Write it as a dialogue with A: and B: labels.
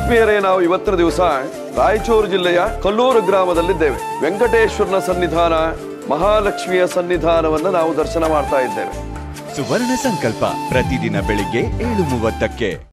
A: ಆತ್ಮೀಯರೇ, ನಾವು ಇವತ್ತಿನ ದಿವಸ ರಾಯಚೂರು ಜಿಲ್ಲೆಯ ಕಲ್ಲೂರು ಗ್ರಾಮದಲ್ಲಿದ್ದೇವೆ. ವೆಂಕಟೇಶ್ವರನ ಸನ್ನಿಧಾನ, ಮಹಾಲಕ್ಷ್ಮಿಯ ಸನ್ನಿಧಾನವನ್ನು ನಾವು ದರ್ಶನ ಮಾಡ್ತಾ ಇದ್ದೇವೆ.
B: ಸುವರ್ಣ ಸಂಕಲ್ಪ ಪ್ರತಿದಿನ ಬೆಳಿಗ್ಗೆ 7:30ಕ್ಕೆ.